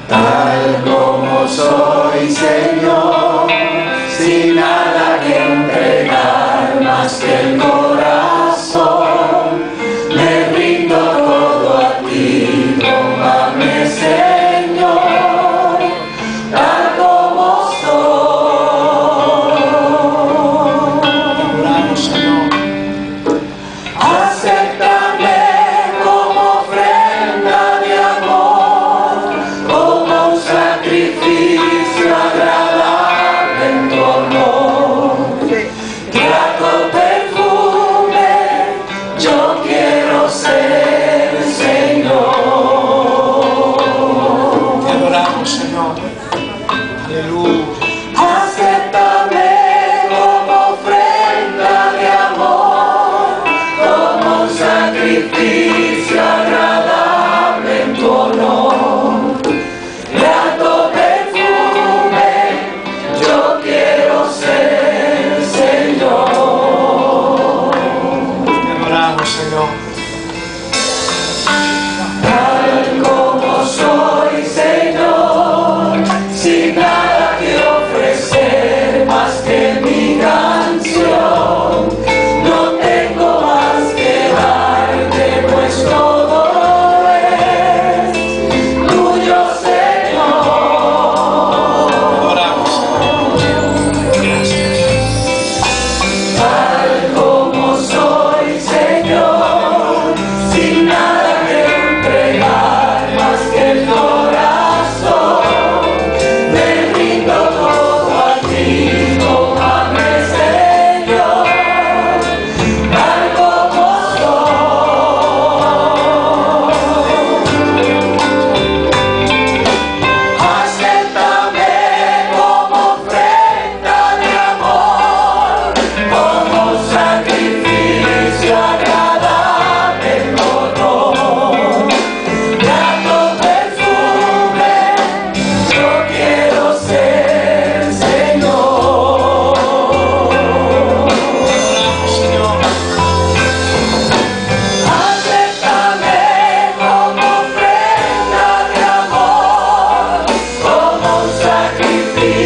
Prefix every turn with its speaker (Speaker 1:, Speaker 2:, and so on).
Speaker 1: tal como soy, Señor, sin nada que entregar más que el corazón, me rindo todo a ti, tómame, Señor, tal como soy.
Speaker 2: Oramos, Señor.
Speaker 1: Acéptame como ofrenda de amor, como un sacrificio agradable en tu honor. Grato perfume, yo quiero ser, Señor.
Speaker 2: Te adoramos, Señor. Aleluya.
Speaker 1: Acéptame como ofrenda de amor, como un sacrificio agradable en tu honor. Grato perfume, yo quiero ser, Señor.
Speaker 2: Te adoramos, Señor.
Speaker 1: Tal como soy, Señor, sin nada que ofrecer más que mi canción. No tengo más que darte, pues todo es tuyo, Señor.
Speaker 2: Te adoramos, Señor. Gracias.
Speaker 1: Tal como soy, Señor, sin nada que entregar más que el corazón, me rindo todo a ti, tómame, Señor, tal como soy. Acéptame como ofrenda de amor, como sacrificio agradable en tu honor. Grato perfume, yo quiero ser, Señor.
Speaker 2: Adoramos, Señor.
Speaker 1: Acéptame como ofrenda de amor, como un sacrificio